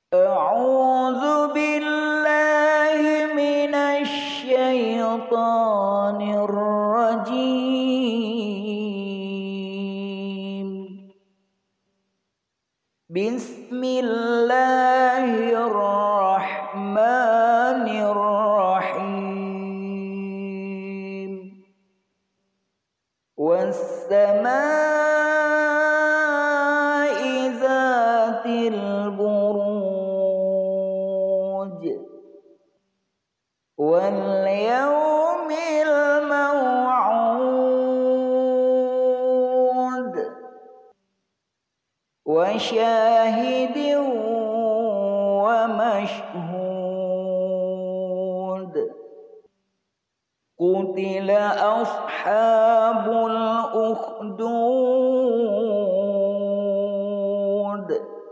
أعوذ بالله من الشيطان الرجيم. بسم الله الرحمن الرحيم. والسماء ذات البروج واليوم الموعود وشاهد ومشهود. قتل أصحاب الأخدود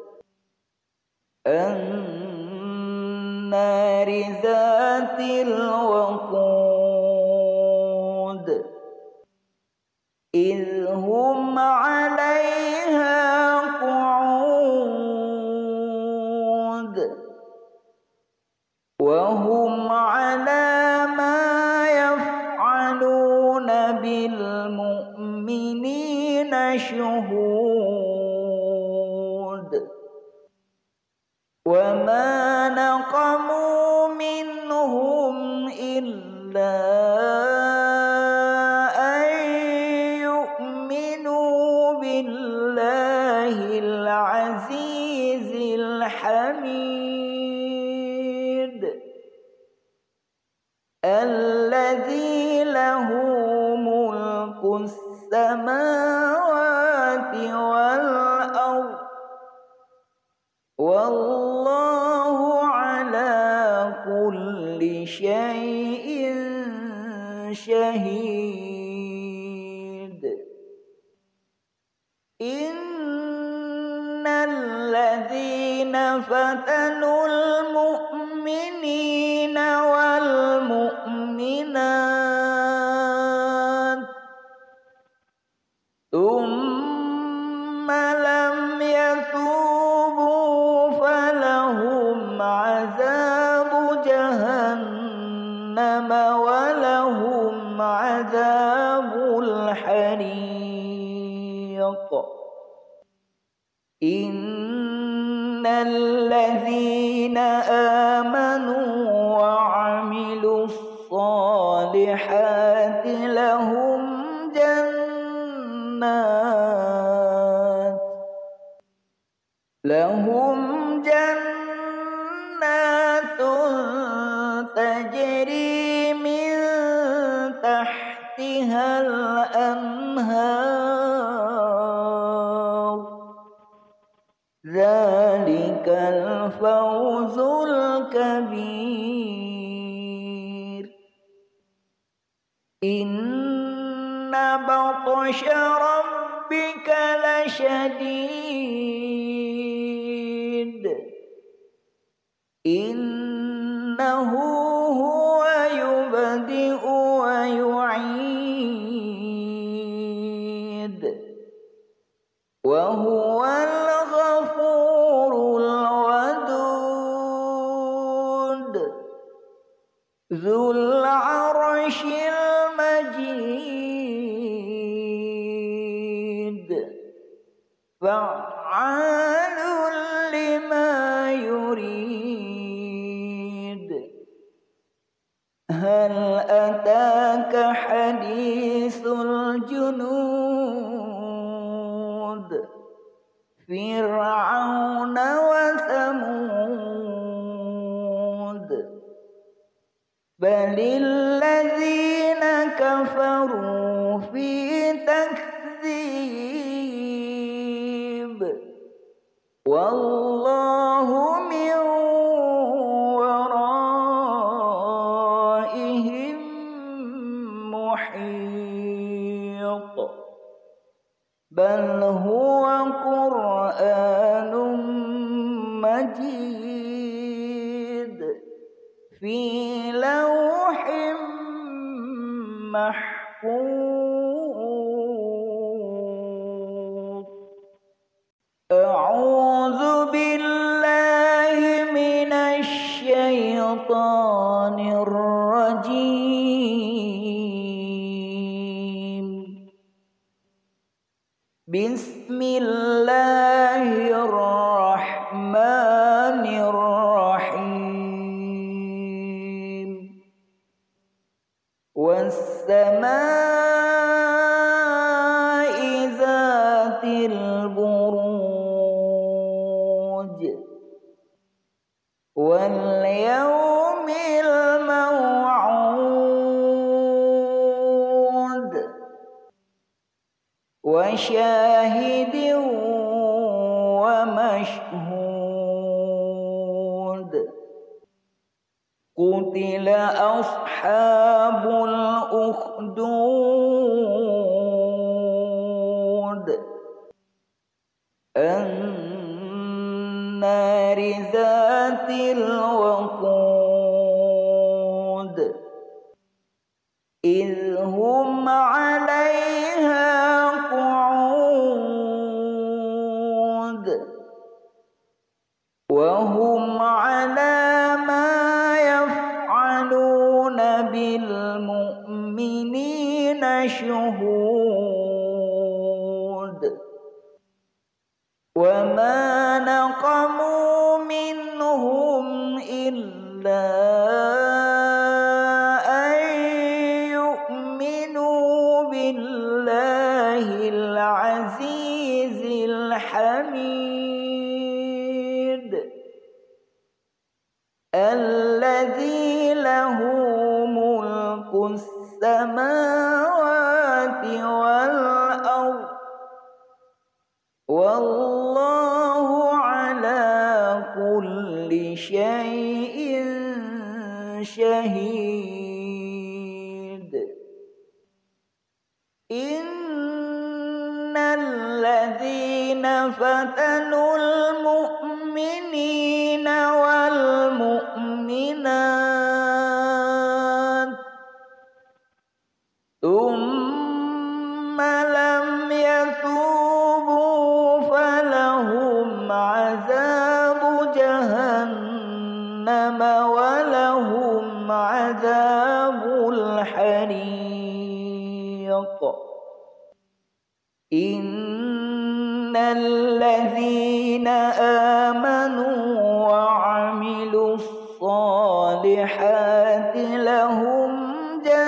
النار ذات الوقود إذ هم عليها قعود وهم على ما يفعلون بالمؤمنين شهود. وما نقموا منهم إلا أن يؤمنوا بالله العزيز الحميد الذي له ملك السماوات والأرض والله على كل شيء شهيد. إن الذين فتنوا المؤمنين والمؤمنات ثم لم يتوبوا فلهم عذاب جهنم ولهم عذاب الحريق. إن الذين آمنوا وعملوا الصالحات لهم جنات تجري من تحتها الأنهار ذلك الفوز الكبير. إن بطش ربك لشديد إنه هو يبدئ ويعيد وهو الغفور الودود ذو العرش المجيد فعال لما يريد. هل أتاك حديث الجنود فرعون وثمود بل الذين كفروا في تكذيب والله من ورائهم محيط بل هو قرآن مجيد في لوح محفوظ. أعوذ بالله الشيطان الرجيم. بسم الله الرحمن الرحيم. والسماء ذات البروج واليوم الموعود وشاهد ومشهود. قتل أصحاب الأخدود النار ذات الوقود إذ هم عليها قعود وهم على ما يفعلون بالمؤمنين شهود. وما نقموا منهم إلا أن يؤمنوا بالله العزيز الحميد الذي له ملك السماوات والأرض والله على كل شيء شهيد. إن الذين فتنوا المؤمنين والمؤمنات ثم لم يتوبوا فلهم عذاب جهنم ولهم عذاب الحريق. إن الذين آمنوا وعملوا الصالحات لهم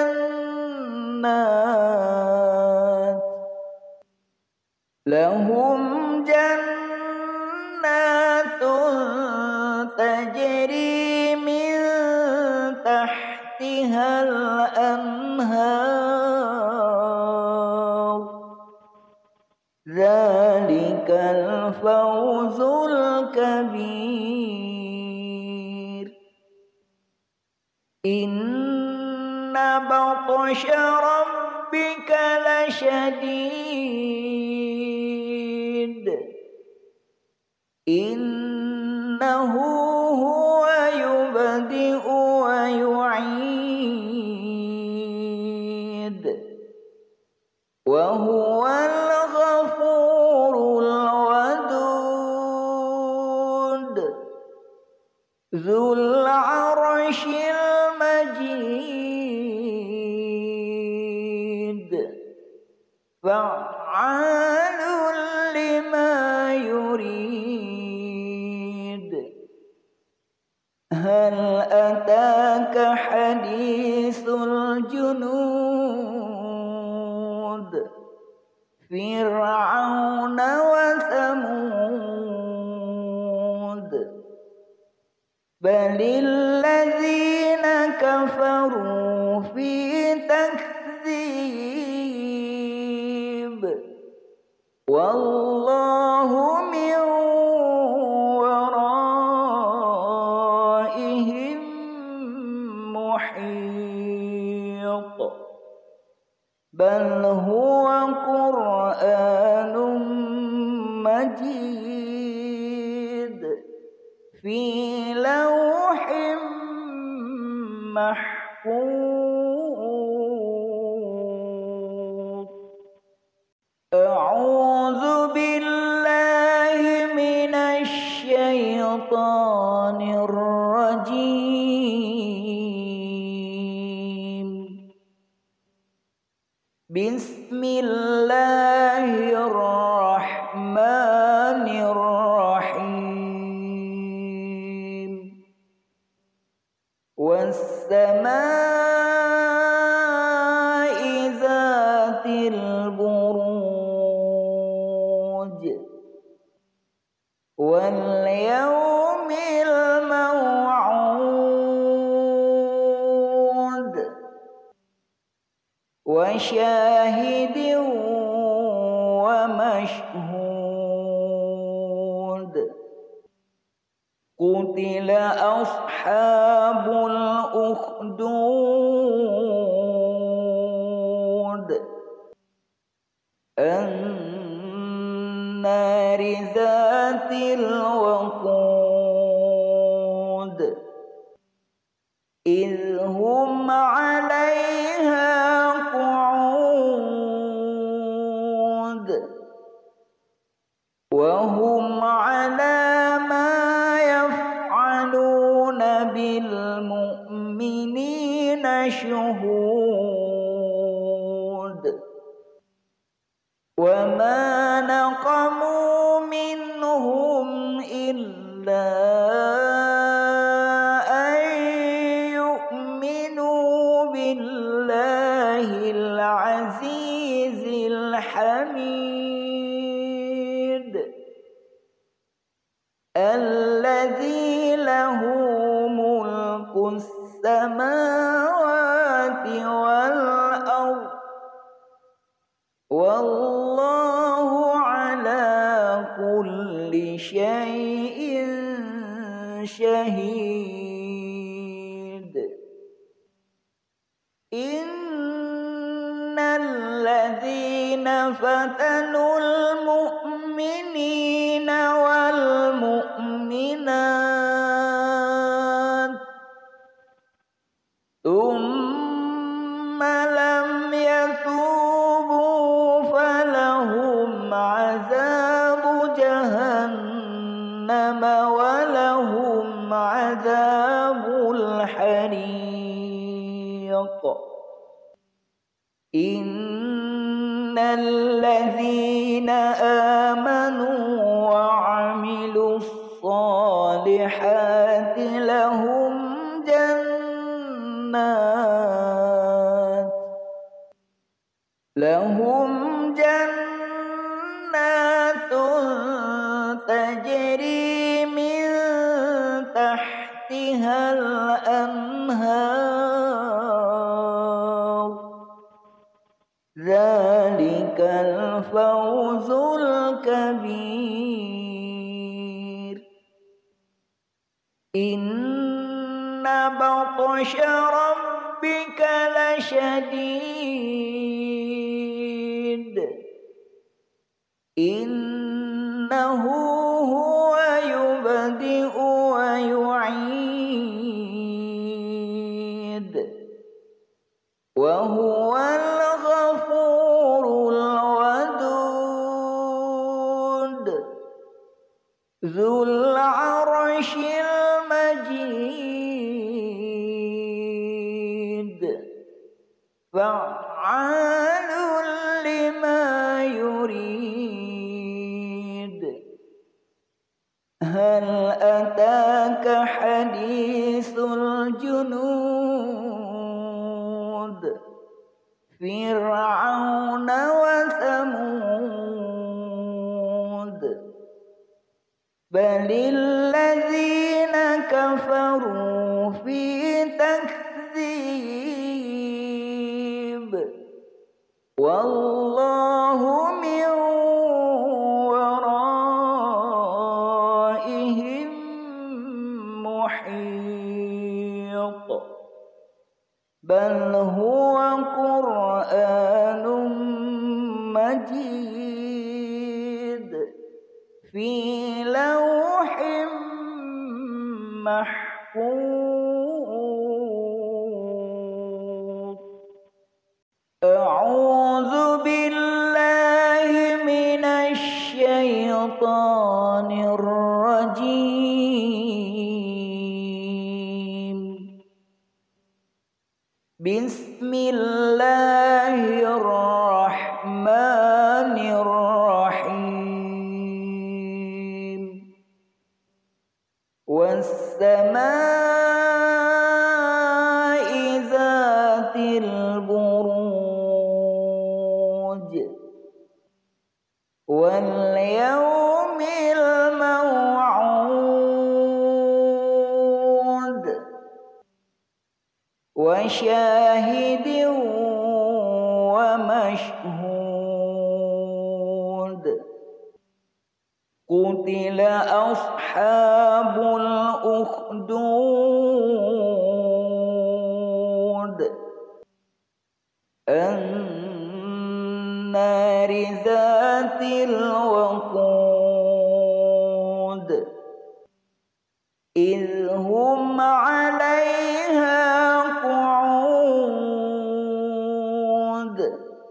جنات تجري من تحتها الأنهار ذلك الفوز الكبير. إن بطش ربك لشديد إنه هو يبدئ ويعيد وهو الغفور الودود ذو العرش المجيد فعال لما يريد. هل أتاك حديث الجنود فرعون وثمود بل الذين كفروا في تكذيب والله من ورائهم محيط بل هو قرآن مجيد في لوح محفوظ. أعوذ بالله من الشيطان الرجيم. بسم الله الرحمن الرحيم والسماء ذات البروج واليوم الموعود وشاهد ومشهود قتل أصحاب الأخدود النار ذات الوقود إذ هم عليها قعود وهم على ما يفعلون بالمؤمنين شهود وما نقموا منهم إلا أن يؤمنوا بالله العزيز الحميد الذي له ملك السماوات والأرض والله على كل شيء شهيد إن الذين فتنوا المؤمنين والمؤمنات ثم لم يتوبوا فلهم عذاب جهنم ولهم عذاب الحريق إن الذين آمنوا وعملوا الصالحات لهم جنات تجري من تحتها الأنهار ذلك الفوز الكبير إن بطش ربك لشديد إنه هو يبدئ ويعيد وهو الغفور الودود ذو العرش المجيد فعال لما يريد هل أتاك حديث الجنود فرعون وثمود بل الذين كفروا في تكذيب والله من ورائهم محيط بل هو قرآن مجيد في لوح محفوظ أعوذ بالله من الشيطان الرجيم بسم الله الرحمن والسماء ذات البروج واليوم الموعود وشاهد ومشهود قتل أصحاب الأخدود النار ذات الوقود إذ هم عليها قعود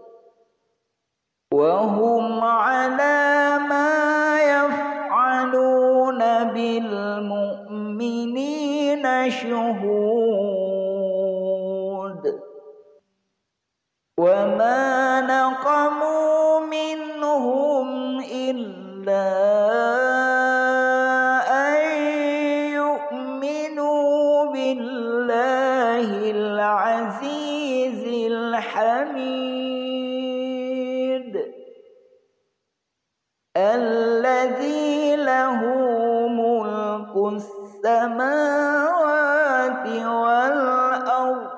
وهم على ما يفعلون بالمؤمنين شهود وما نقموا منهم إلا أن يؤمنوا بالله العزيز الحميد الذي له ملك السماوات والأرض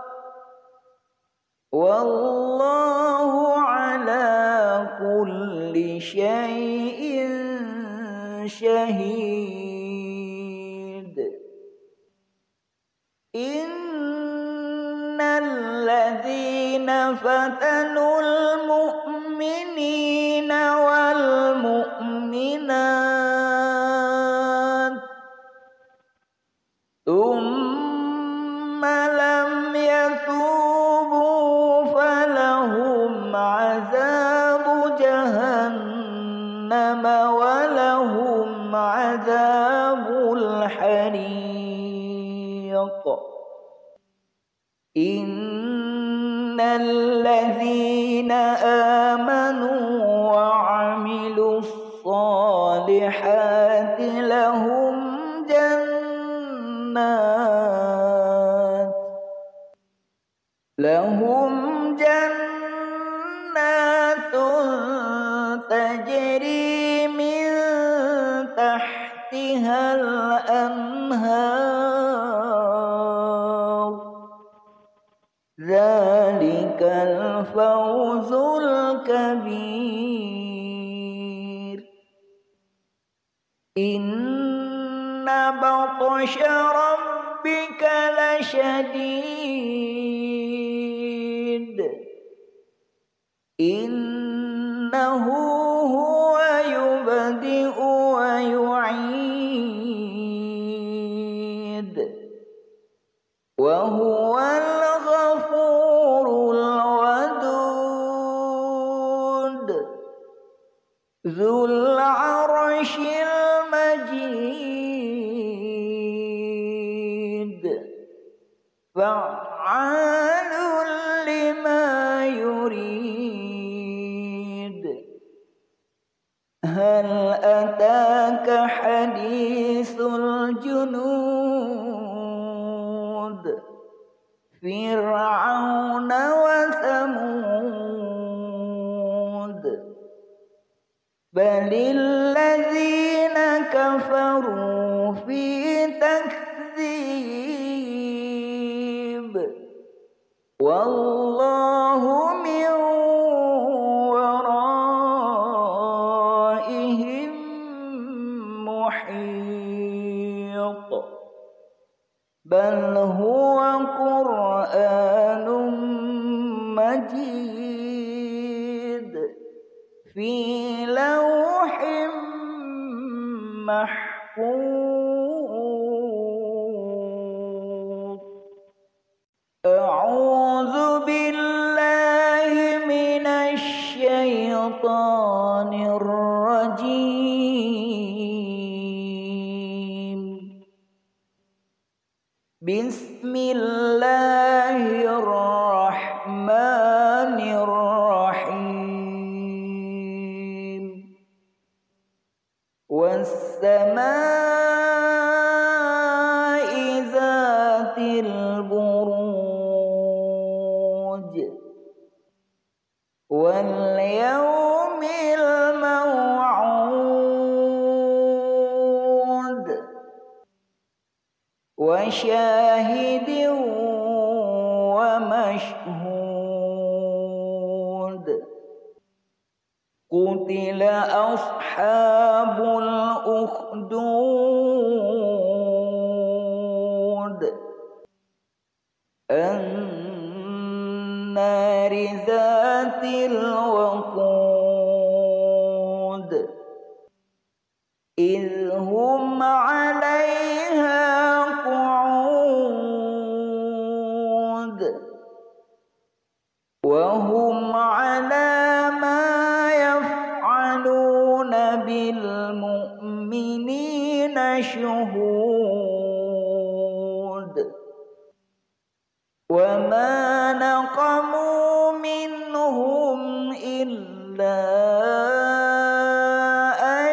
والله على كل شيء شهيد إن الذين فتنوا المؤمنين والمؤمنات ثم لم يتوبوا فلهم عذاب جهنم ولهم عذاب الحريق إن الذين آمنوا وعملوا الصالحات لهم جنات تجري من تحتها الأنهار ذلك الفوز الكبير إن بطش ربك لشديد إنه هو يبدئ ويعيد وهو الغفور الودود ذو العرش المجيد فعال لما يريد هل أتاك حديث الجنود فرعون وثمود بل الذين كفروا في تكذيب والله من ورائهم محيط بل هو قرآن مجيد في لوح محفوظ أعوذ بالله من الشيطان الرجيم بسم الله الرحمن الرحيم والسماء وشاهد ومشهود قتل أصحاب الأخدود النار ذات الوقود إذ هم عليها قعود وهم على ما يفعلون بالمؤمنين شهود وما نقموا منهم إلا أن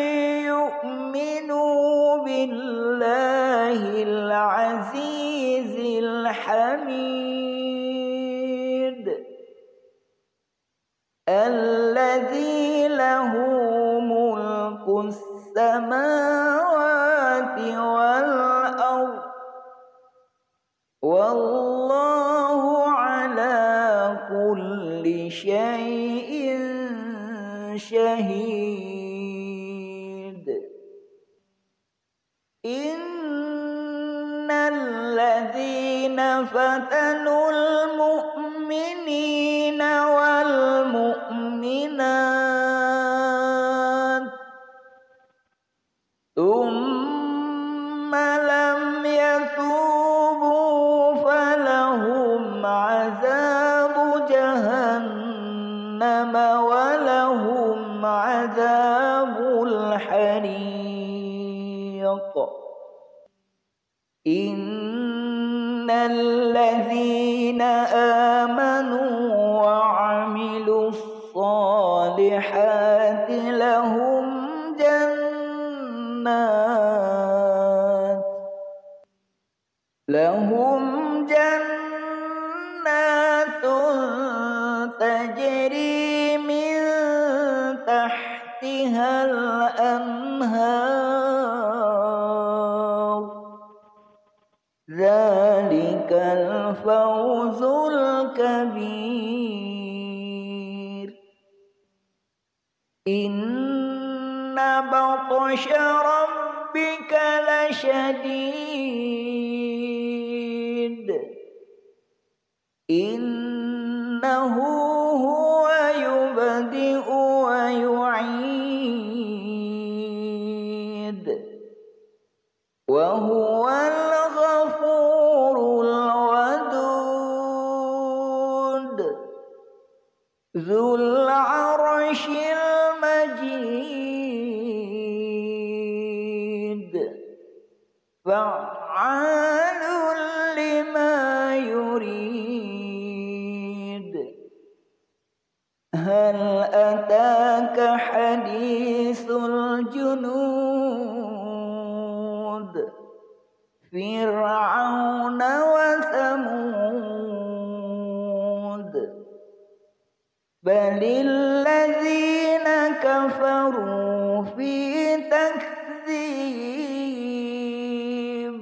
يؤمنوا بالله العزيز الحميد الذي له ملك السماوات والأرض والله على كل شيء شهيد إن الذين فتنوا المؤمنين والمؤمنات ثم لم يتوبوا فلهم عذاب جهنم ولهم عذاب الحريق إن الذين آمنوا وعملوا الصالحات لهم جنات تجري من تحتها الأنهار ذلك الفوز الكبير إن بطش ربك لشديد إنه هو يبدئ ويعيد وهو الغفور الودود ذو العرش المجيد فعال لما يريد هل أتاك حديث الجنود فرعون وثمود بل الذين كفروا في تكذيب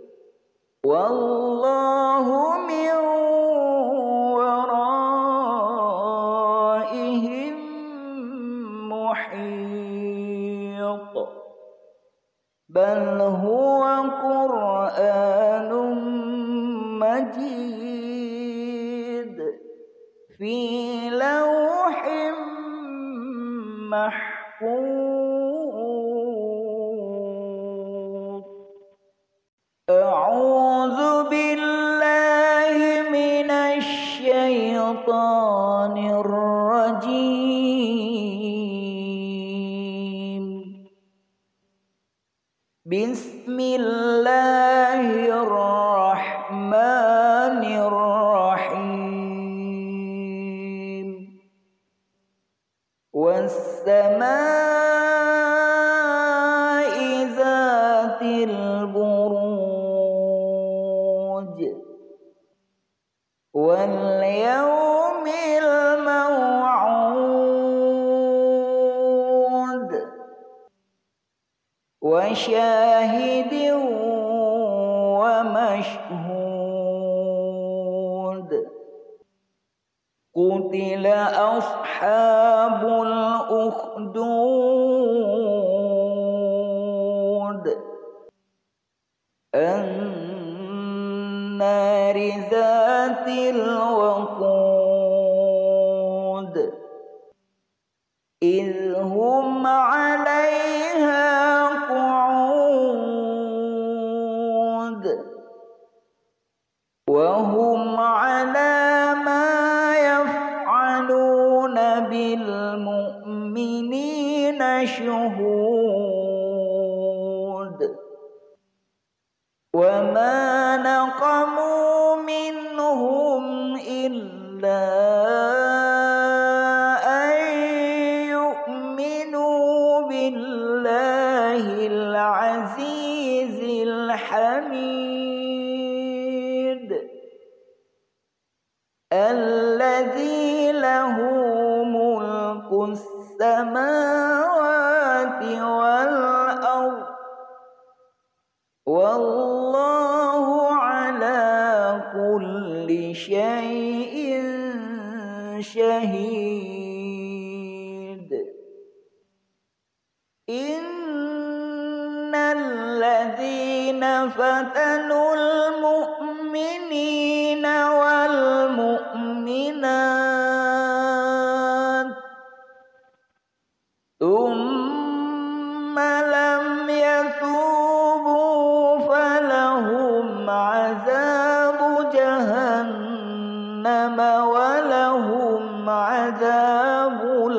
والله من ورائهم محيط بل هو قرآن مجيد في لوح محفوظ أعوذ بالله من الشيطان الرجيم بسم الله الرحمن الرحيم والسماء ذات البروج واليوم الموعود وشاهد ومشهود قتل أصحاب الأخدود النار ذات الوقود إذ هم عليها قعود وهم على ما يفعلون بالمؤمنين شهود وما نقموا منهم إلا أن يؤمنوا بالله العزيز الحميد الذي له ملك السماوات والأرض والله على كل شيء شهيد إن الذين فتنوا المؤمنين والمؤمنات ثم لم يتوبوا فلهم عذاب جهنم ولهم عذاب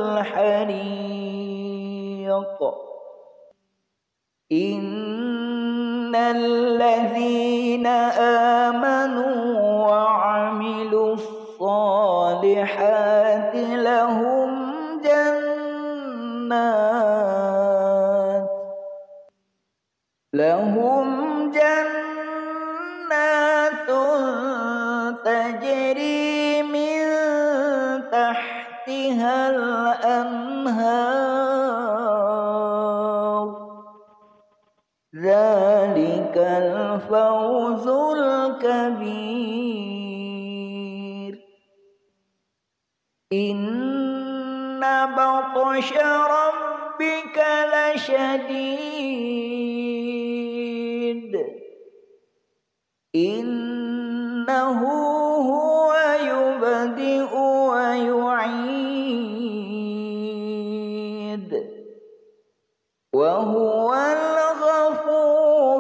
الحريق إن الذين آمنوا وعملوا الصالحات لهم جنات تجري من تحتها الأنهار ذلك الفوز الكبير إن بطش ربك لشديد إنه هو يبدئ ويعيد وهو الغفور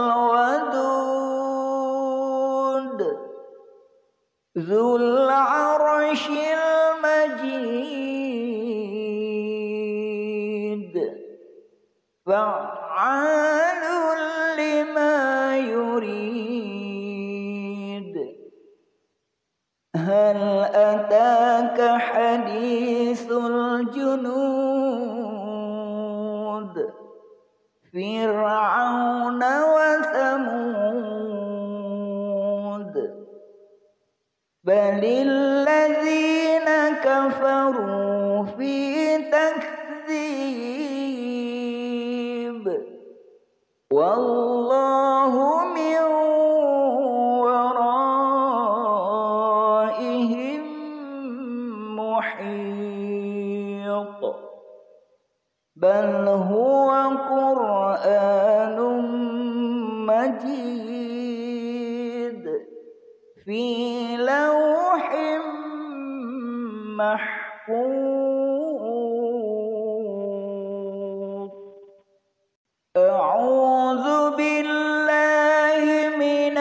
الودود ذو العرش المجيد فعال لما يريد هل أتاك حديث الجنود فرعون وثمود بل الذين كفروا في تكذيب والله من ورائهم محيط بل هو قرآن مجيد في لوح محفوظ أعوذ بالله من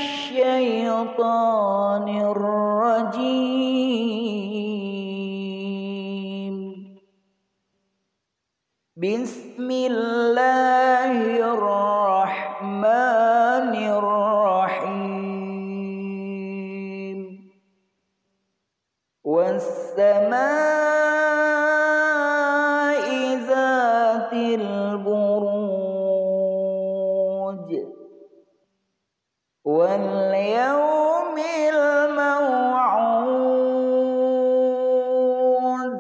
الشيطان الرجيم بسم الله الرحمن الرحيم والسماء ذات البروج واليوم الموعود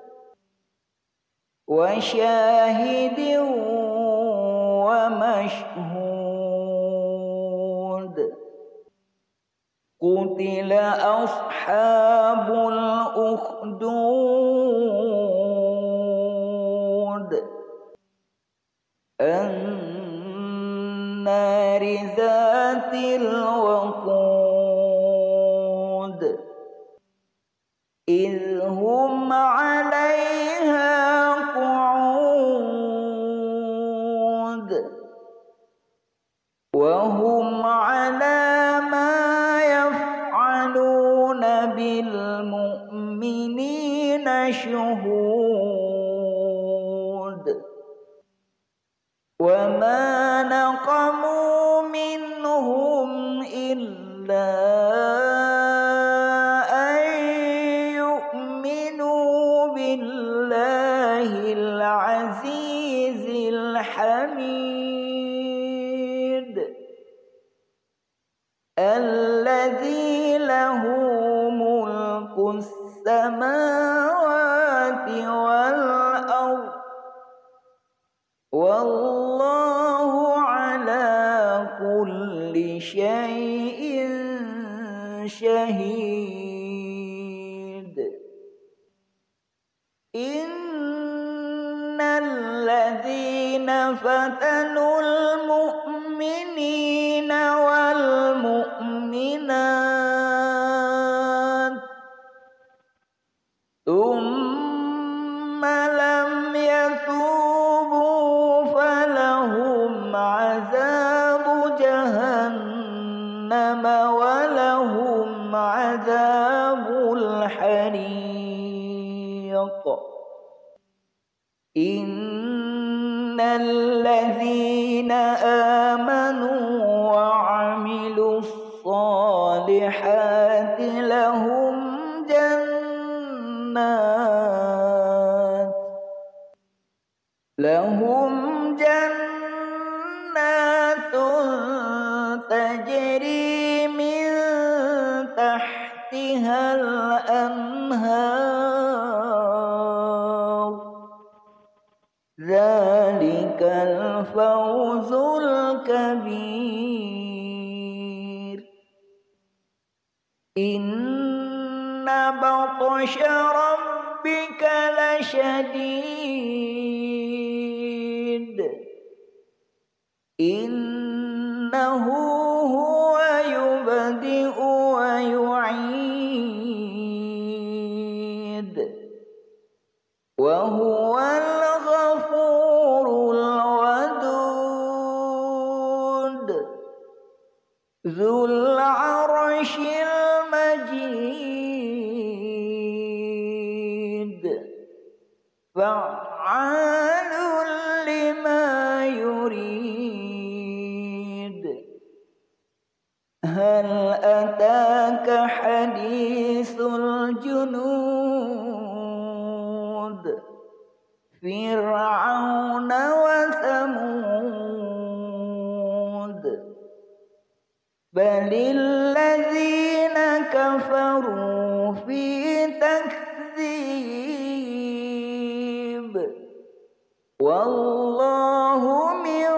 وشاهد ومشهود قتل أصحاب الأخدود النار ذات الوقود إذ هم عليها قعود وهم على ما يفعلون بالمؤمنين شهود وما نقموا منهم إلا أن يؤمنوا بالله العزيز الحميد الذي له ملك السماوات والأرض والله على كل شيء شهيد إن الذين فتنوا المؤمنين والمؤمنات ثم لم يتوبوا فلهم عذاب جهنم ولهم عذاب الحريق إن الذين آمنوا وعملوا الصالحات لهم جنات تجري من تحتها الأنهار ذلك الفوز الكبير إن بطش ربك لشديد إنه هو يبدئ ويعيد وهو الغفور الودود ذو العرش المجيد فعال لما يريد هل أتاك حديث الجنود فرعون وثمود بل الذين كفروا في تكذيب والله من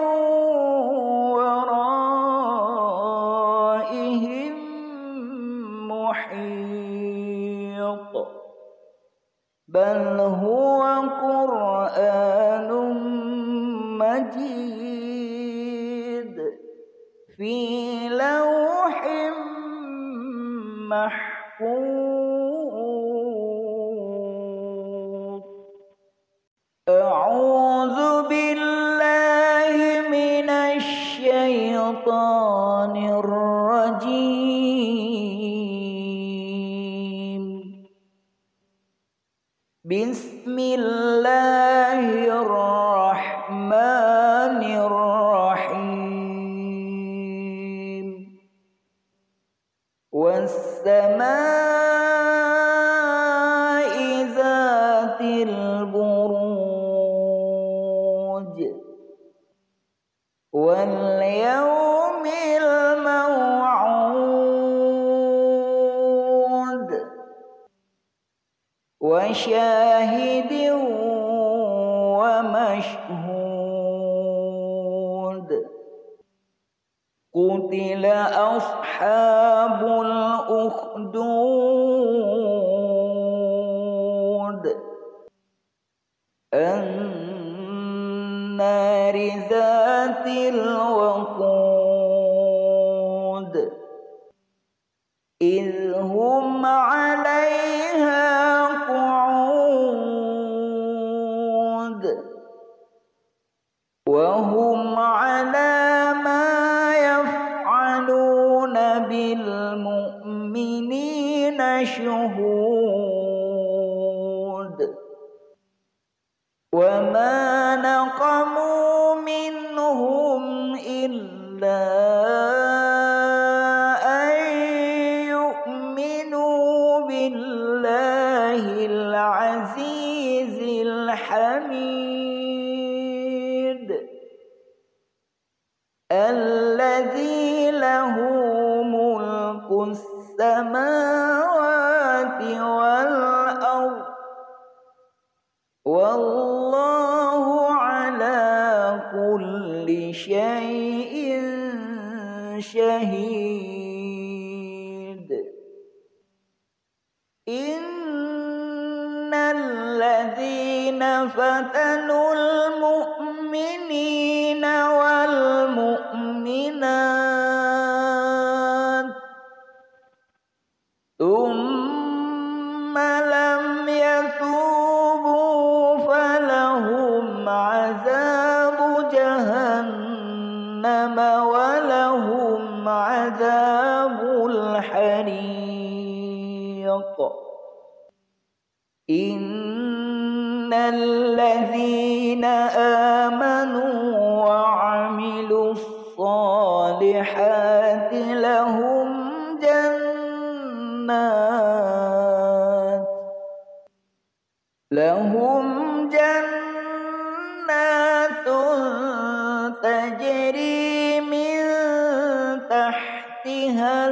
ورائهم محيط بل هو قرآن مجيد في لوح محفوظ أعوذ بالله من الشيطان الرجيم بسم الله الرحمن الرحيم والسماء ذات البروج واليوم الموعود وشاهد ومشهود قتل قتل أصحاب الأخدود النار ذات الوقود إذ هم عليها قعود وهم على ما يفعلون بالمؤمنين شهود وما نقموا منهم إلا أن يؤمنوا بالله العزيز الحميد الذي له ملك السماوات والأرض والله على كل شيء شهيد إن الذين فتنوا المؤمنين والمؤمنات ثم لم يتوبوا فلهم عذاب جهنم ولهم عذاب الحريق إن الذين آمنوا وعملوا الصالحات لهم جنات تجري من تحتها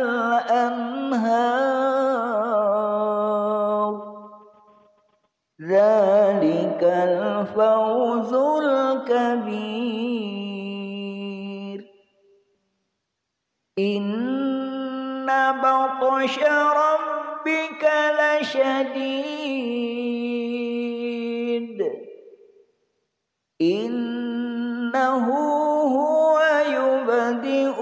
الأنهار ذلك الفوز الكبير إن بطش ربك لشديد إنه هو يبدئ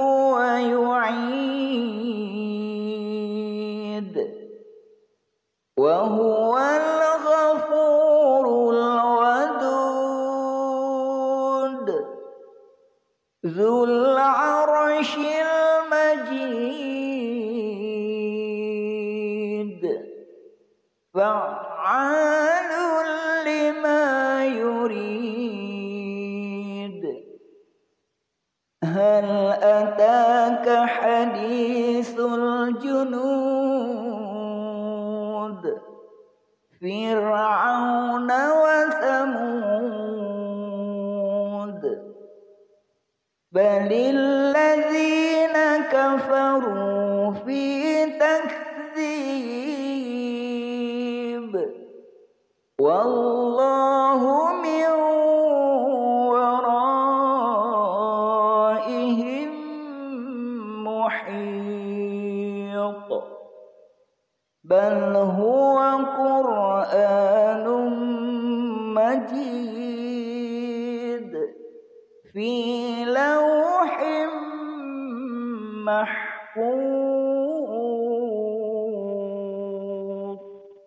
ويعيد وهو الغفور الودود ذو العرش المجيد فعال لما يريد هل أتاك حديث الجنود فرعون وثمود بل الذين كفروا في تكذيب والله من ورائهم محيط بل هو قرآن مجيد في لوح محفوظ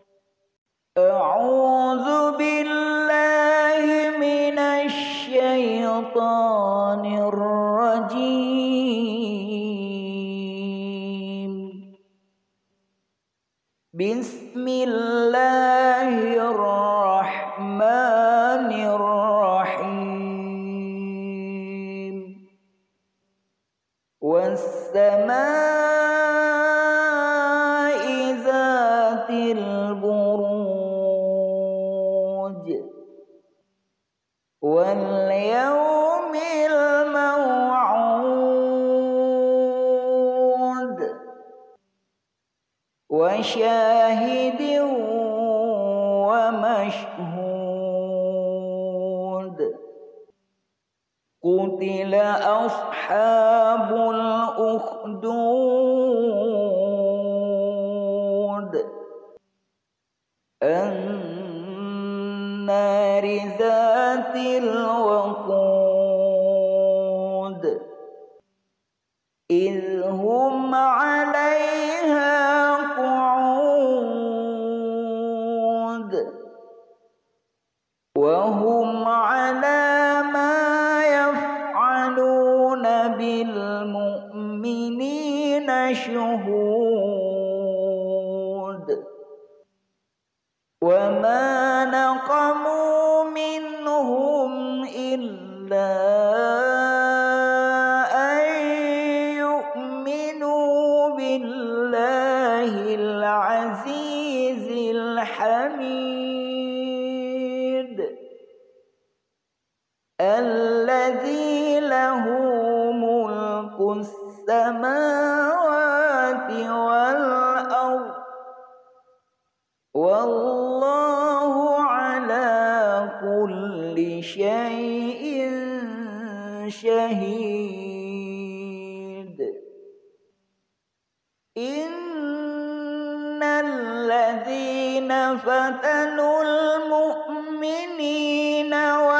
أعوذ بالله من الشيطان الرجيم بسم الله الرحمن الرحيم والسماء ذات البروج واليوم الموعود وشاهد ومشهود قتل أصحاب الأخدود النار ذات الوقود إذ هم عليها قعود وهم على ما يفعلون بالمؤمنين شهود وما نقموا منهم إلا أن يؤمنوا بالله العزيز الحميد الذي له ملك السماوات والأرض والله على كل شيء شهيد إن الذين فتنوا المؤمنين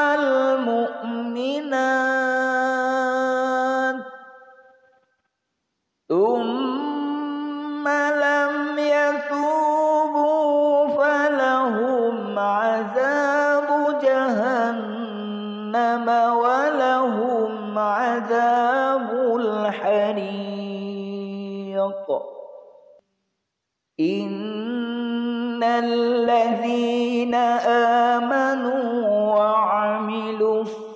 والمؤمنات ثم لم يتوبوا فلهم عذاب جهنم ولهم عذاب الحريق إن الذين آمنوا وعملوا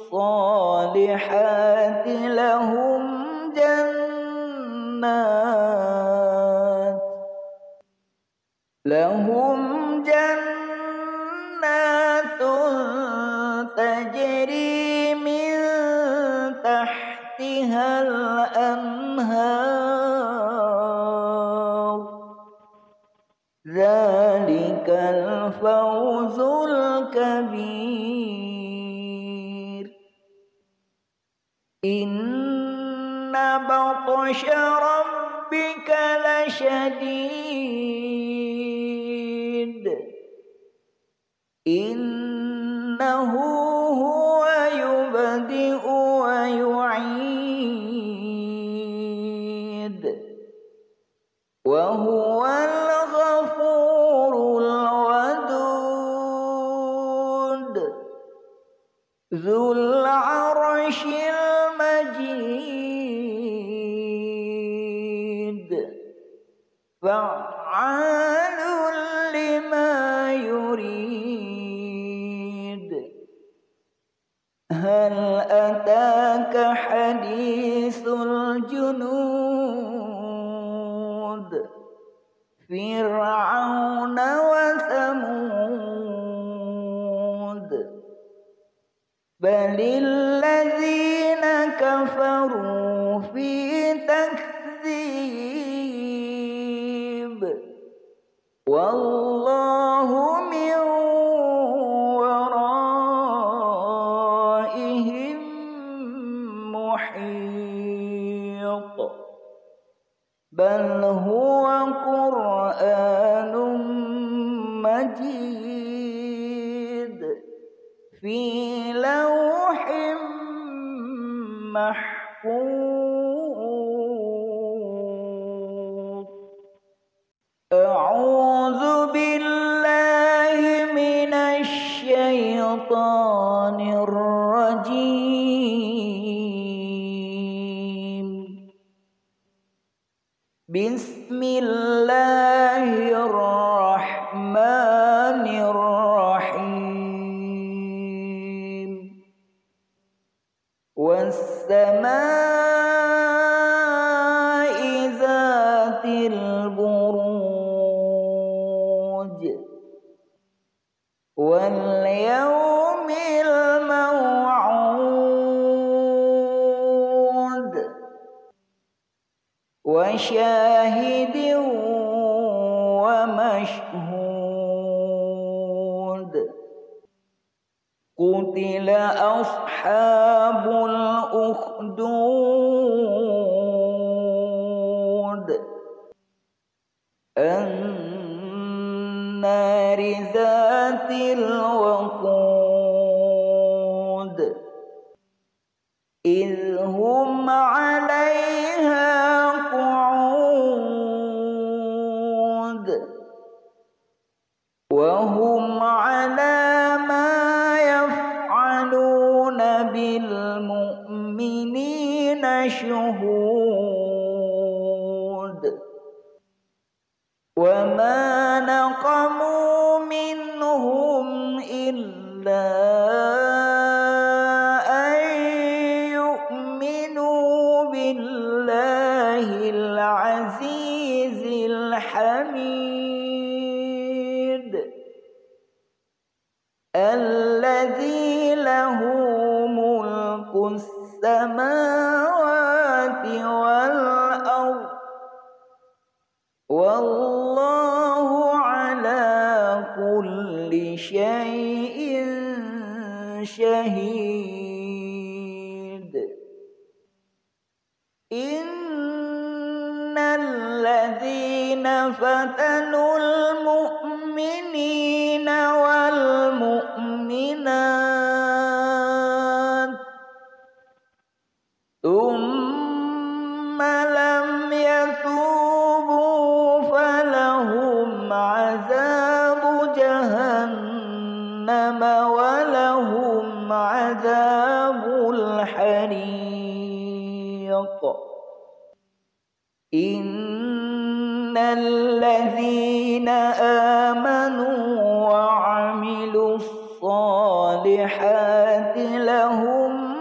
الصالحات لهم جنات تجري من تحتها الأنهار ذلك الفوز الكبير إن بطش ربك لشديد إنه هو يبدئ ويعيد وهو الغفور الودود ذو العرش المجيد فعال لما يريد هل أتاك حديث الجنود فرعون وثمود بل الذين كفروا في تكذيب والله من ورائهم محيط بل هو قرآن مجيد في لوح محفوظ أعوذ بالله من الشيطان الرجيم بسم الله الرحمن الرحيم والسماء ذات البروج واليوم الموعود وشاهد ومشهود قتل أصحاب الأخدود النار ذات الوقود إذ هم عليها قعود وهم على ما يفعلون بالمؤمنين شهود وما نقموا منهم إلا أن يؤمنوا بالله العزيز الحميد الذي له ملك السماوات والأرض والله على كل شيء شهيد إن الذين فتنوا المؤمنين والمؤمنات ثم لم يتوبوا فلهم عذاب جهنم ولهم عذاب الحريق إن الذين آمنوا وعملوا الصالحات لهم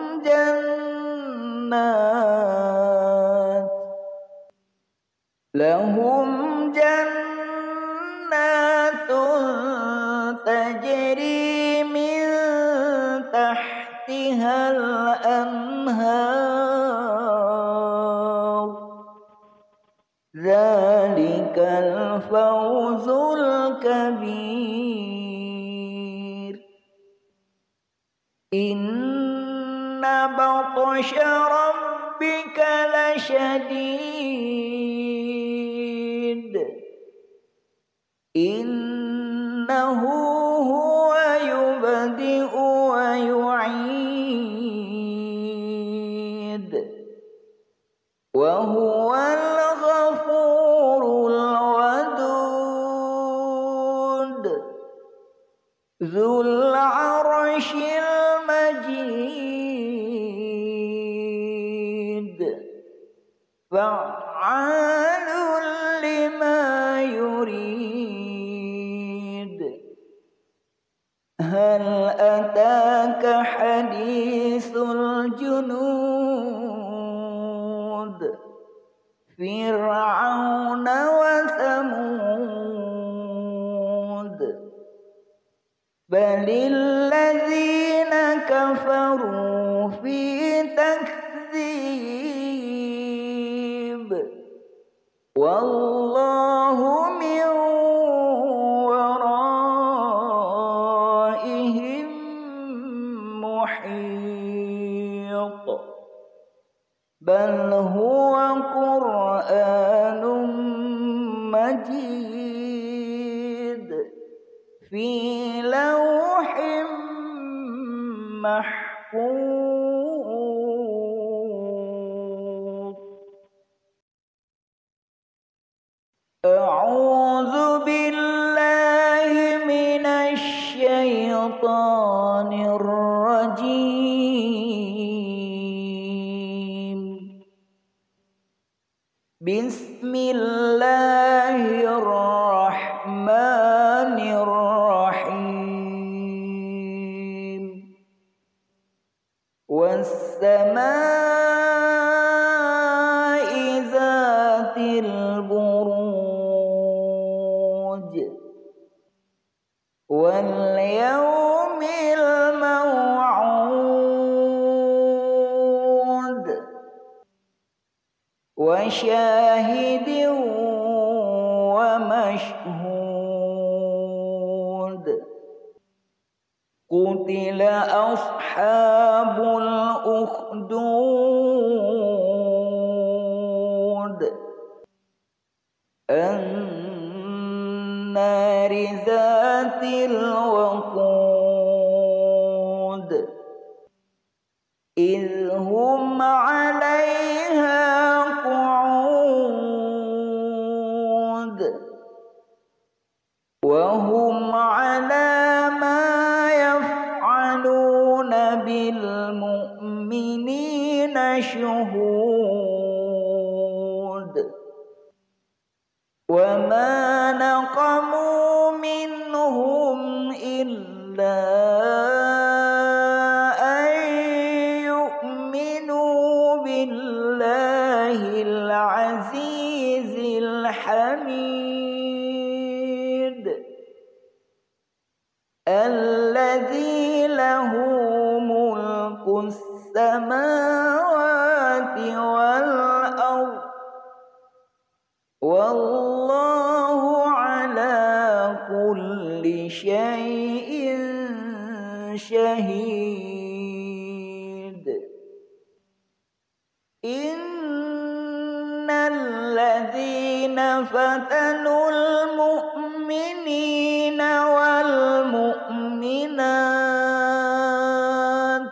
جنات تجري من تحتها الأنهار ذلك الفوز الكبير إن بطش ربك لشديد إنه هو يبدئ ويعيد وهو الغفور الودود ذو العرش المجيد فعال لما يريد هل أتاك حديث الجنود فرعون وثمود بل الذين كفروا في تكذيب والله من ورائهم محيط بل هو قرآن مجيد في لوح محفوظ أعوذ بالله من الشيطان الرجيم بسم الله الرحمن الرحيم والسماء ذات البروج واليوم الموعود وشاهد ومشهود قتل أصحاب الأخدود النار ذات الوقود إذ هم عليها قعود وهم على ما يفعلون بالمؤمنين شهود وما نقموا منهم إلا أن يؤمنوا بالله العزيز الحميد الذي له ملك السماوات والأرض والله على كل شيء شهيد إن الذين فتنوا المؤمنين والمؤمنات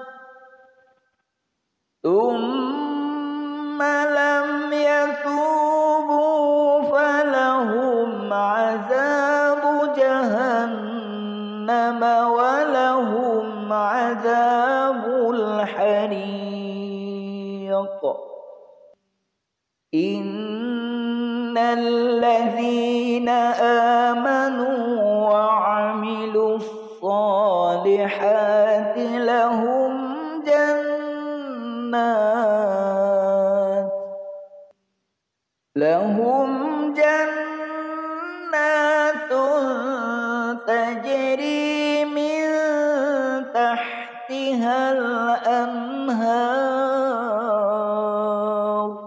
ثم لم يتوبوا فلهم عذاب جهنم ولهم عذاب الحريق إن الذين آمنوا وعملوا الصالحات لهم جنات تجري من تحتها الأنهار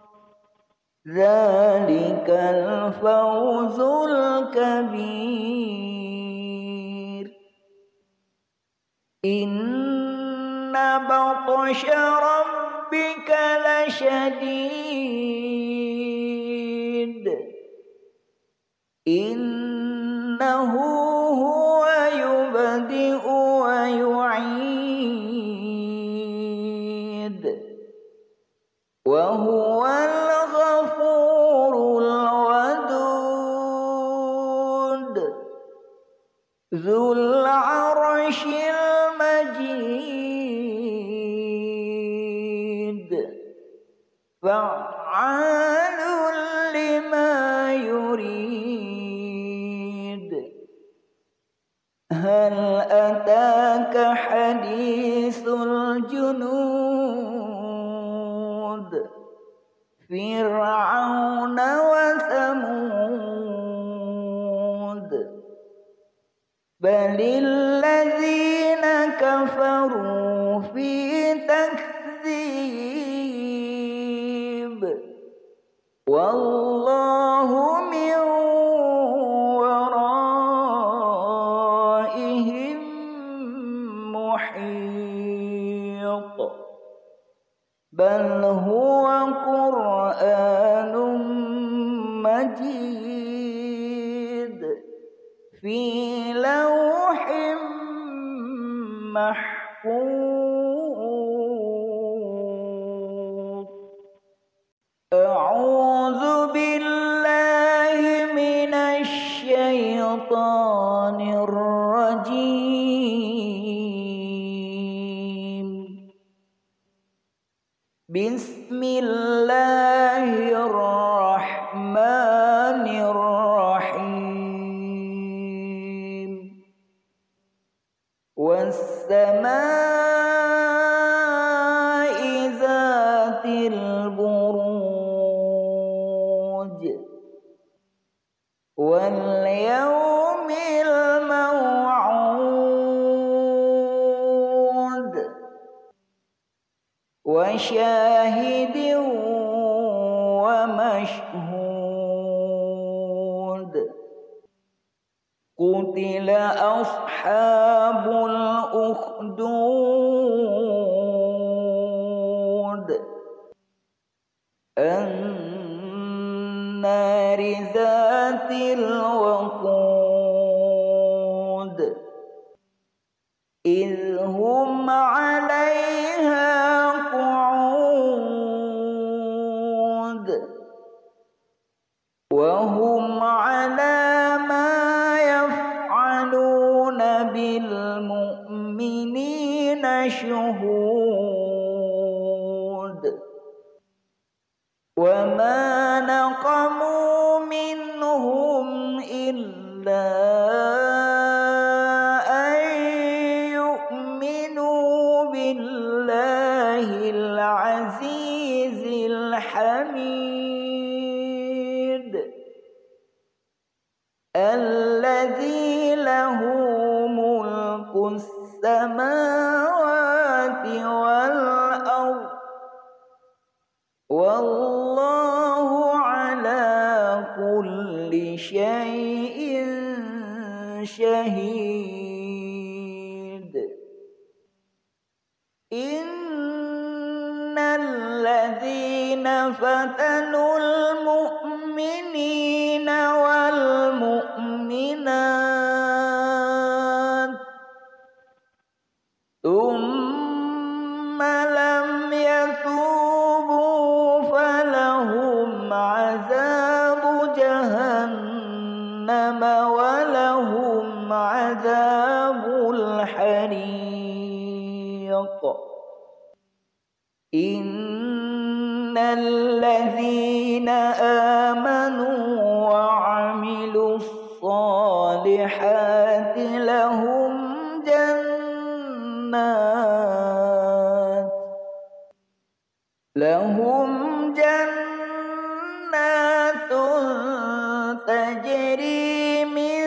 ذلك الفوز الكبير إن بطش ربك لشديد إنه هو يبدئ ويعيد وهو الغفور الودود ذو العرش المجيد فعال لما يريد هل أتاك حديث الجنود فرعون وثمود بل الذين كفروا في تكذيب والله من ورائهم محيط بل هو قرآن مجيد في لوح محفوظ أعوذ بالله من الشيطان الرجيم بسم الله الرحمن الرحيم والسماء ذات البروج واليوم الموعود وشاهد ومشهود قتل أصحاب الأخدود النار ذات الوقود إذ هم عليها قعود وهم على ما يفعلون بالمؤمنين شهود وما نقموا منهم إلا أن يؤمنوا بالله العزيز الحميد الذي له ملك السماوات والأرض والله على كل شيء شهيد إن الذين فتنوا المؤمنين والمؤمنات ثم لم يتوبوا فلهم عذاب جهنم ولهم عذاب الحريق إن الذين آمنوا وعملوا الصالحات لهم جنات تجري من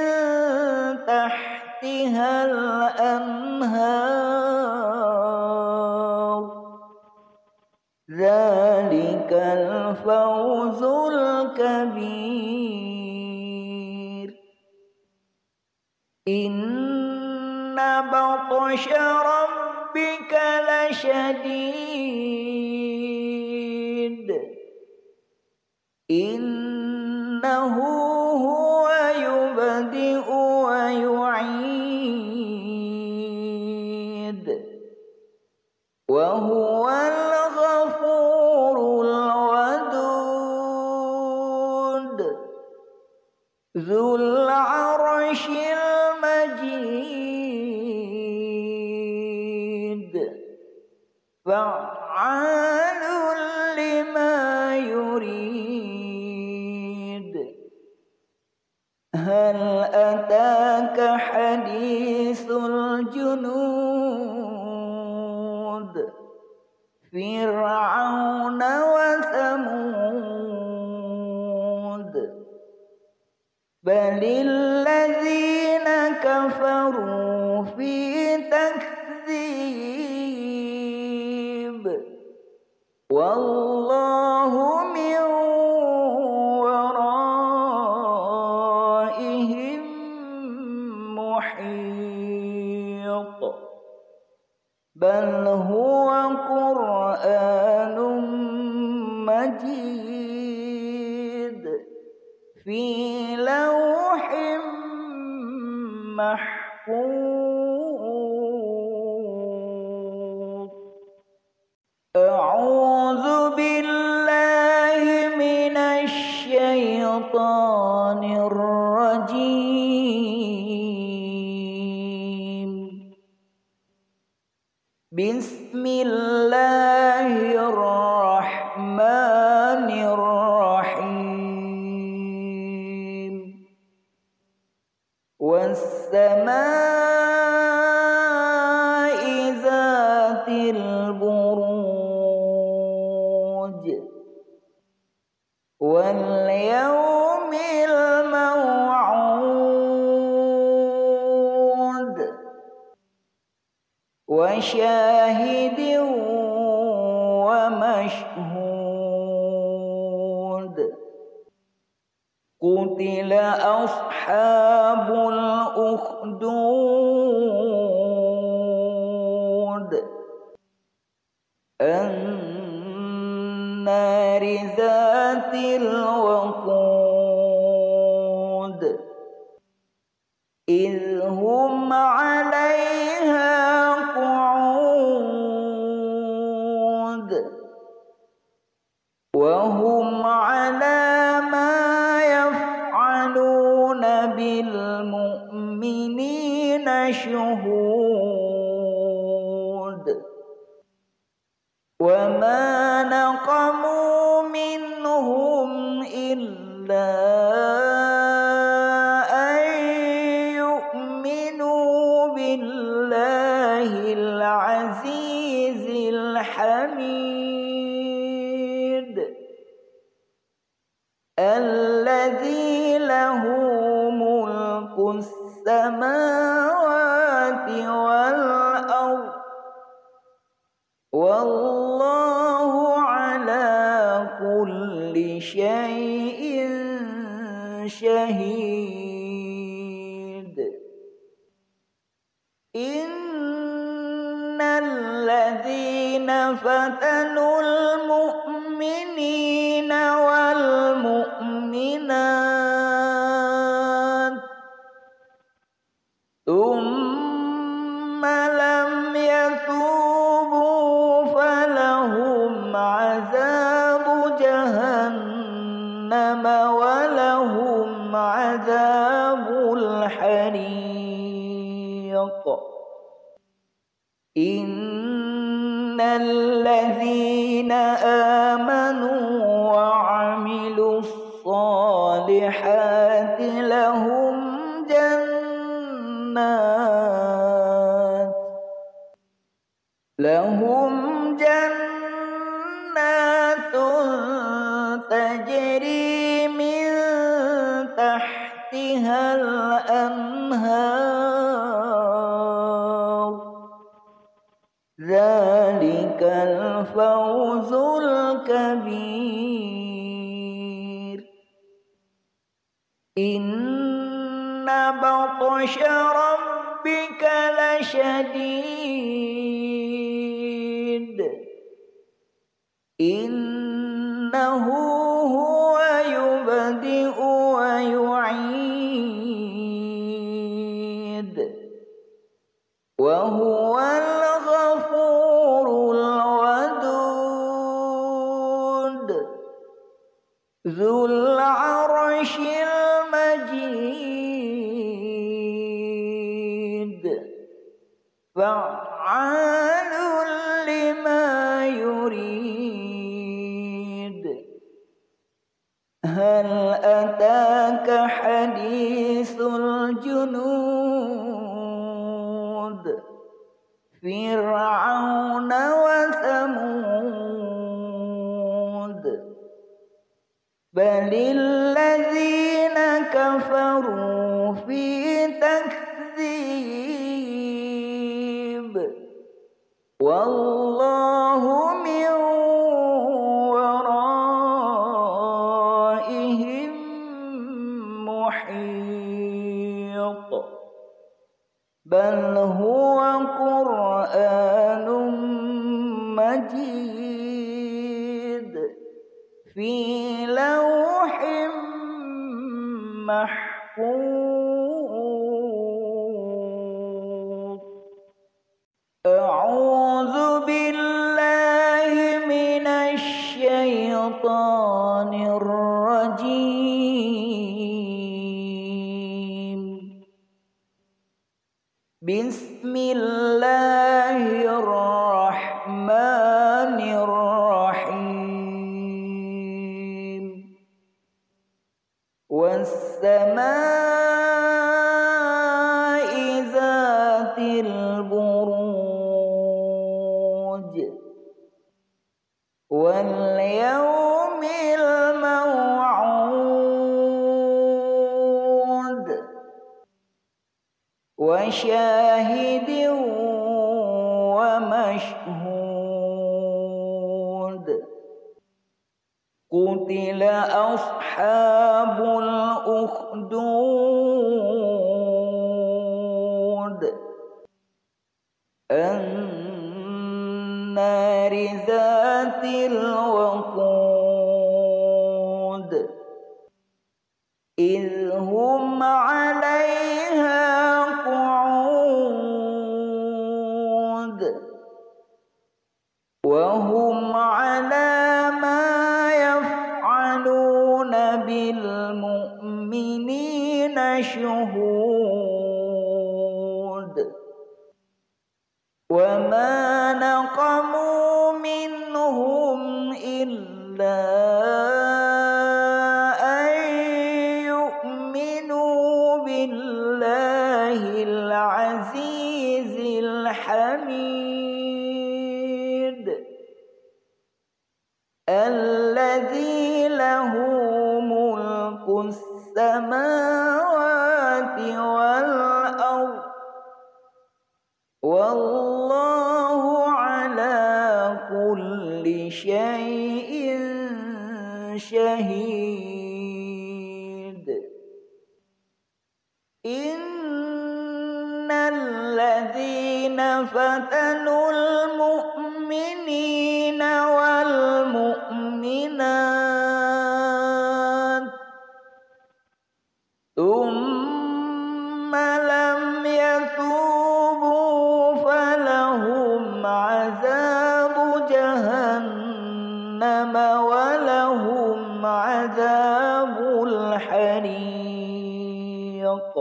تحتها الأنهار ذلك الفوز الكبير إن بطش ربك لشديد إنه هو يبدئ ويعيد وهو الغفور الودود ذو العرش المجيد فعال لما يريد هل أتاك حديث الجنود فرعون وثمود بل الذين كفروا في تكذيب والله من ورائهم محيط بل هو قرآن مجيد في لوح محفوظ أعوذ بالله من الشيطان الرجيم بسم الله الرحمن الرحيم والسماء ذات البروج واليوم الموعود وشاهد ومشهود قتل أصحاب الأخدود النار ذات الوقود إذ هم عليها قعود وهم على ما يفعلون بالمؤمنين شهود وما نقموا منهم إلا أن يؤمنوا بالله العزيز الحميد الذي له ملك السماوات والأرض والله على كل شيء شهيد إن الذين فتنوا المؤمنين والمؤمنات ثم لم يتوبوا فلهم عذاب جهنم ولهم عذاب الحريق إن الذين آمنوا وعملوا الصالحات لهم جنات تجري من تحتها الأنهار ذلك الفوز الكبير إن بطش ربك لشديد إنه هو يبدئ ويعيد وهو الغفور الودود ذو العرش المجيد فعال لما يريد هل أتاك حديث الجنود فرعون وثمود بل الذين كفروا في تكذيب والله من ورائهم محيط بل هو قرآن مجيد في لوح محفوظ أعوذ بالله من الشيطان الرجيم بسم الله الرحمن الرحيم والسماء ذات البروج واليوم الموعود وشاهد ومشهود قتل أصحاب الأخدود والأخدود النار ذات الوقود إذ هم عليها قعود وهم على ما يفعلون بالمؤمنين شهود وما نقموا منهم إلا أن يؤمنوا بالله العزيز الحميد الذي له ملك السماوات والأرض والله على كل شيء شهيد إن الذين فتنوا المؤمنين والمؤمنات ثم لم يتوبوا فلهم عذاب جهنم ولهم عذاب الحريق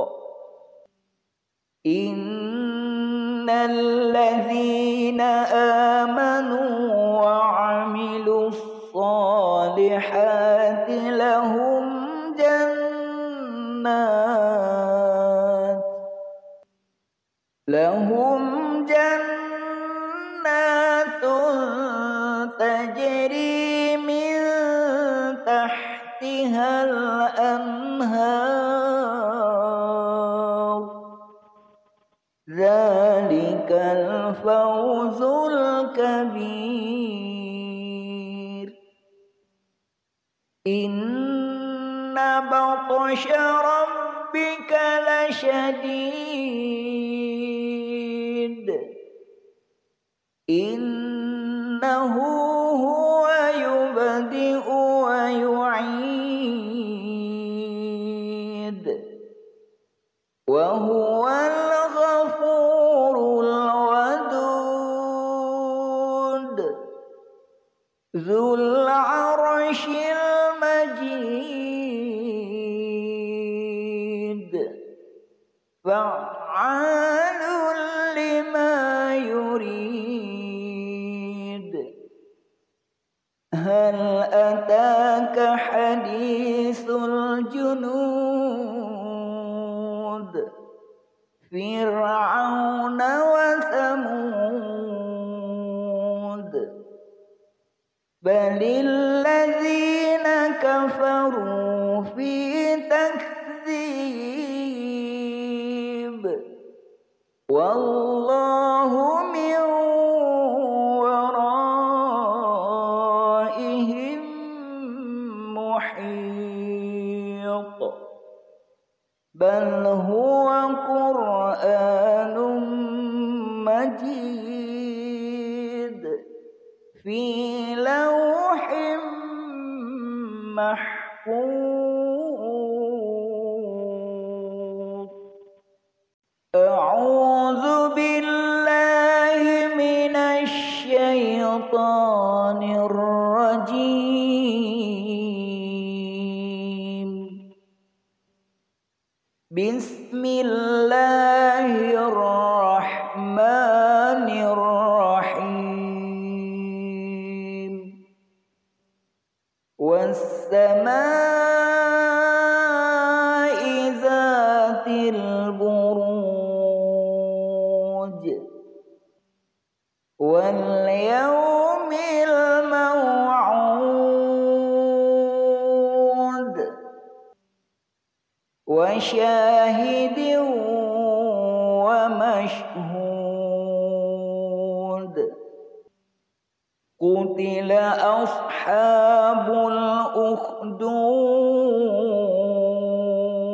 إن الذين آمنوا وعملوا الصالحات لهم جنات تجري من تحتها الأنهار ذلك الفوز الكبير إن بطش ربك لشديد إنه هو يبدئ ويعيد وهو الغفور الودود ذو العرش المجيد فعال لما يريد هل أتاك حديث الجنود فرعون وثمود بل الذين كفروا في تكذيب والله من ورائهم محيط بل هو قرآن مجيد في لوح محفوظ أعوذ بالله من الشيطان الرجيم بسم الله الرحمن الرحيم والسماء ذات البروج واليوم الموعود وشاهد ومشهود قتل أصحاب الأخدود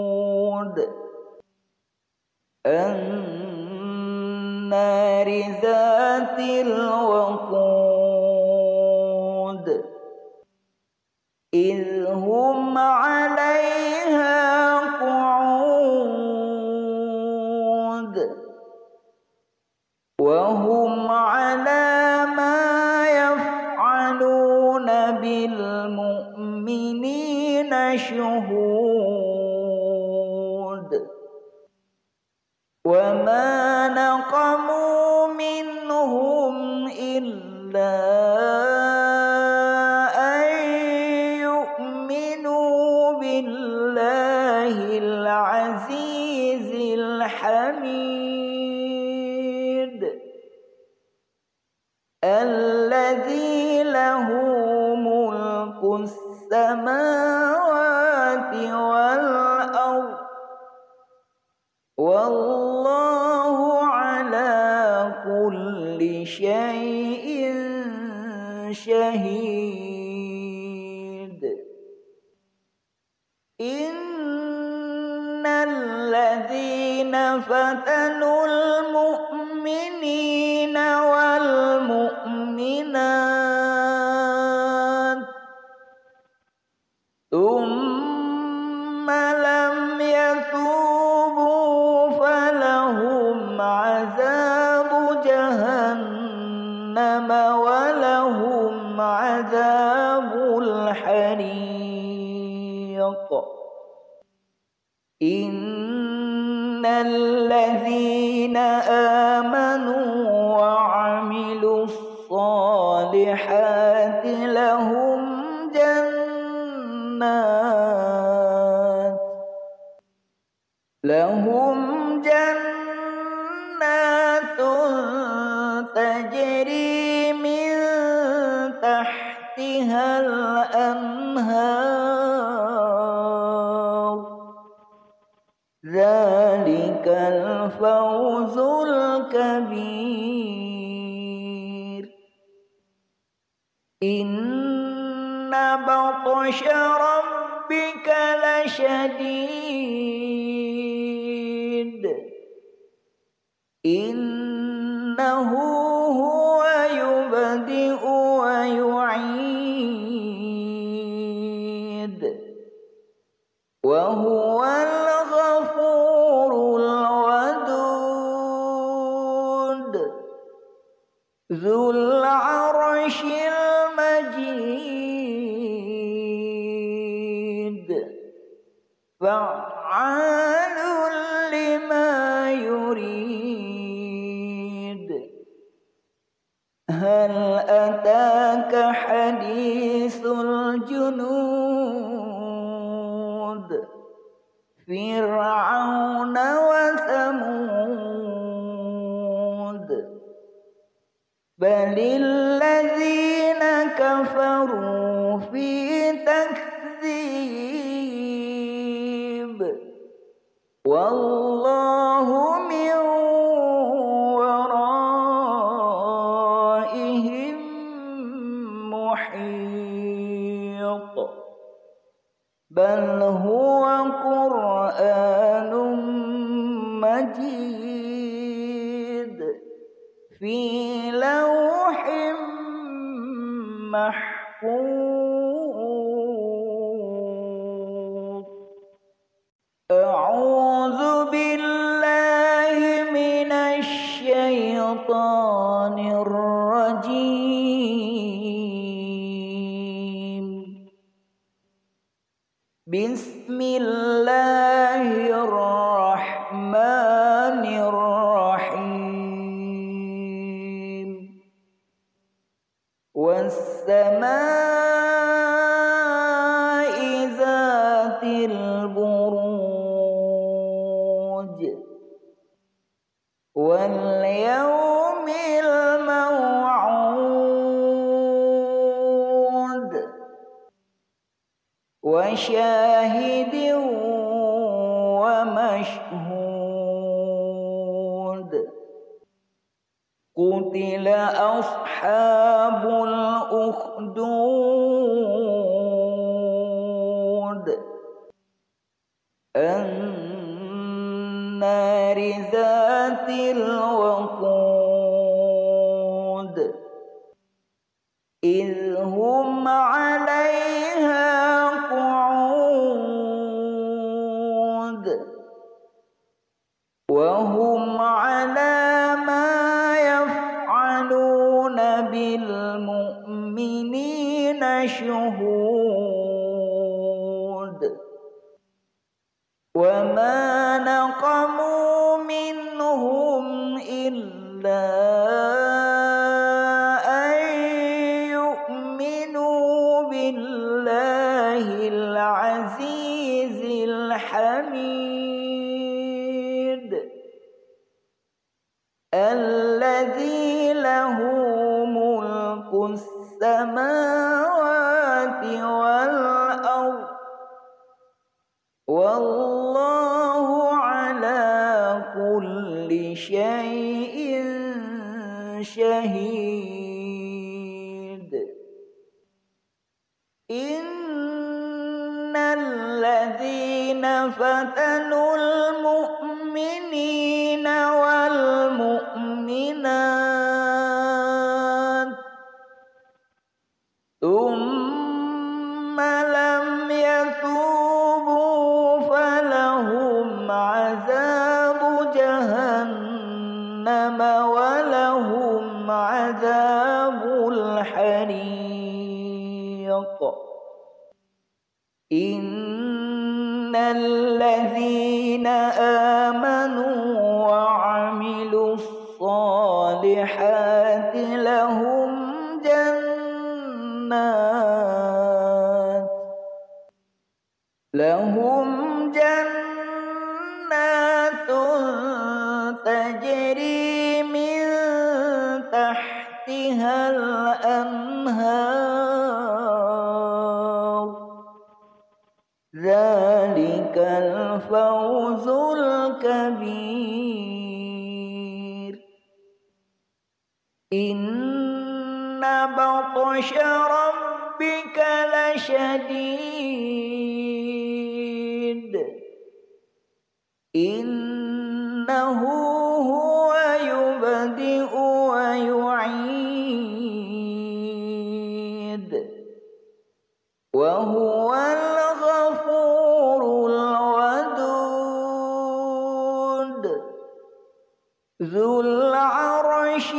النار ذات الوقود إذ هم عليها قعود وهم على ما يفعلون بالمؤمنين شهود وما نقموا منهم إلا أن يؤمنوا بالله العزيز الحميد الذي له ملك السماوات والأرض والله على كل شيء شهيد إن الذين فتنوا المؤمنين والمؤمنات ثم لم يتوبوا فلهم عذاب جهنم ولهم عذاب الحريق إن الذين آمنوا وعملوا الصالحات لهم جنات تجري من تحتها الأنهار ذلك الفوز الكبير إن بطش ربك لشديد إنه هو يبدئ ويعيد وهو الغفور الودود ذو العرش المجيد فعال لما يريد هل أتاك حديث الجنود فرعون وثمود بل الذين كفروا في تكذيب والله من ورائهم محيط بل هو قرآن مجيد في لوح محفوظ أعوذ بالله من الشيطان الرجيم بسم الله الرحمن الرحيم والسماء ذات البروج واليوم الموعود وشاهد ومشهود قتل أصحاب الأخدود النار ذات الوقود إذ هم عليها قعود وهم على ما يفعلون بالمؤمنين شهود وما نقموا منهم إلا أن يؤمنوا بالله العزيز الحميد الذي له ملك السماوات والأرض والله على كل شيء شهيد إن الذين فتنوا المؤمنين والمؤمنات ثم لم يتوبوا فلهم عذاب جهنم ولهم عذاب الحريق إن الذين آمنوا وعملوا الصالحات لهم جنات تجري من تحتها الأنهار ذلك الفوز الكبير إن بطش ربك لشديد إنه هو يبدئ ويعيد وهو الغفور الودود ذو العرش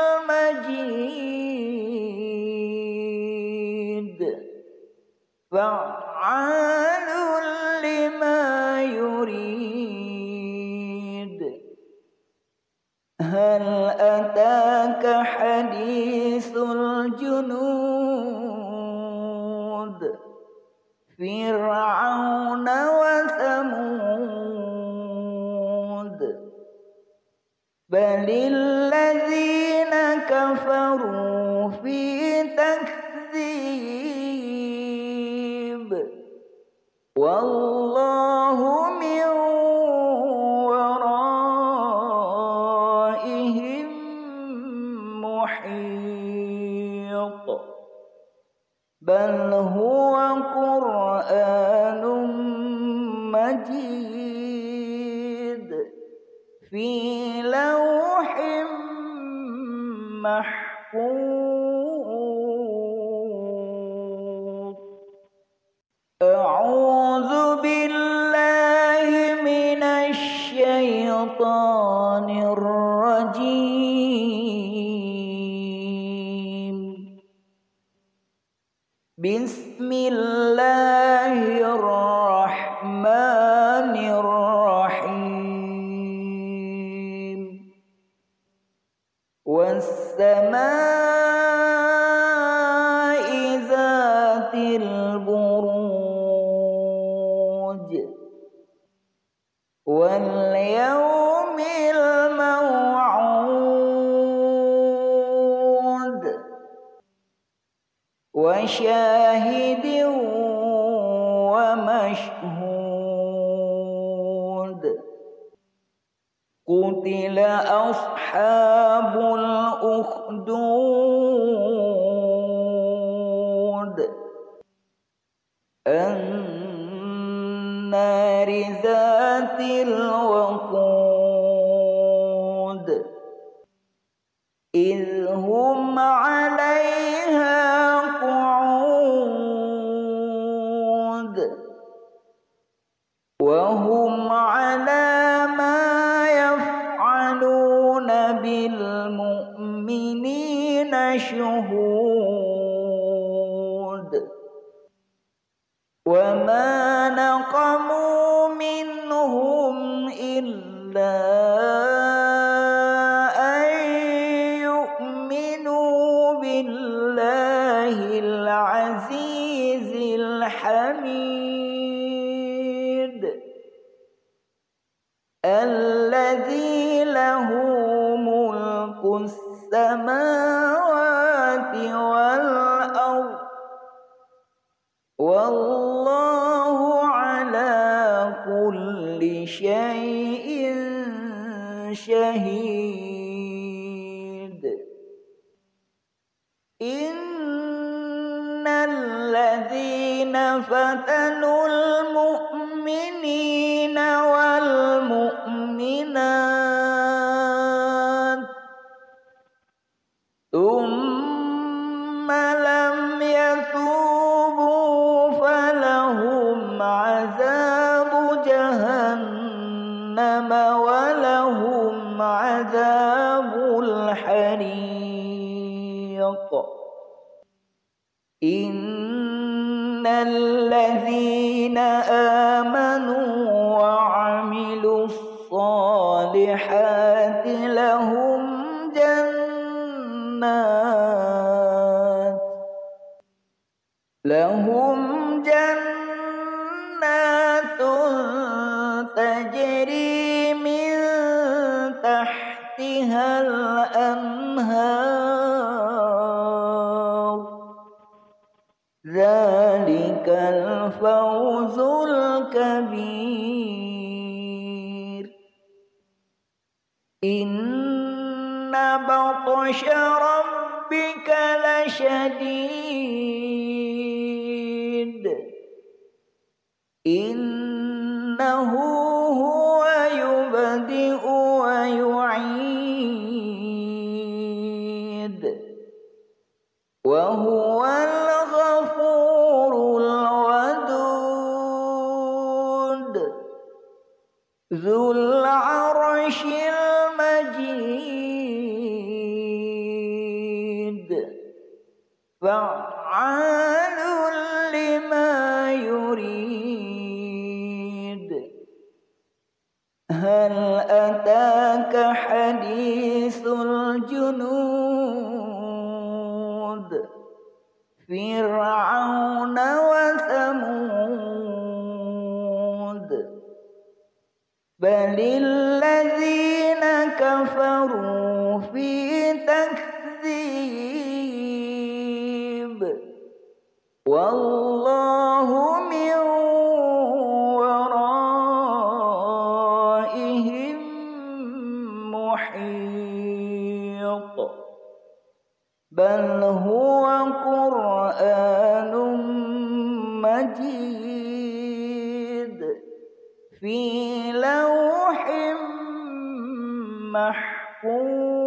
المجيد فعال لما يريد هل أتاك حديث الجنود فرعون وثمود بل الذين كفروا في تكذيب والله من ورائهم محيط بل هو قرآن مجيد في لوح محفوظ أعوذ بالله من الشيطان الرجيم بسم الله الرحمن الرحيم والسماء ذات البروج واليوم الموعود وشاهد ومشهود قتل أصحاب الأخدود النار ذات الوقود إذ هم عليها قعود وهم على ما يفعلون بالمؤمنين شهود وما نقموا منهم إلا أن يؤمنوا بالله العزيز الحميد الذي له ملك السماوات والأرض والله على كل شيء شهيد إن الذين فتنوا المؤمنين والمؤمنات ثم لم يتوبوا فلهم عذاب جهنم ولهم عذاب الحريق إن الذين آمنوا وعملوا الصالحات لهم جنات تجري من تحتها الأنهار ذلك الفوز الكبير إن بطش ربك لشديد إنه هو يبدئ ويعيد وهو الغفور الودود ذو العرش المجيد فعال لما يريد هل أتاك حديث الجنود فرعون وثمود بل الذين كفروا في تكذيب والله من ورائهم محيط بل هو قرآن مجيد في لوح محفوظ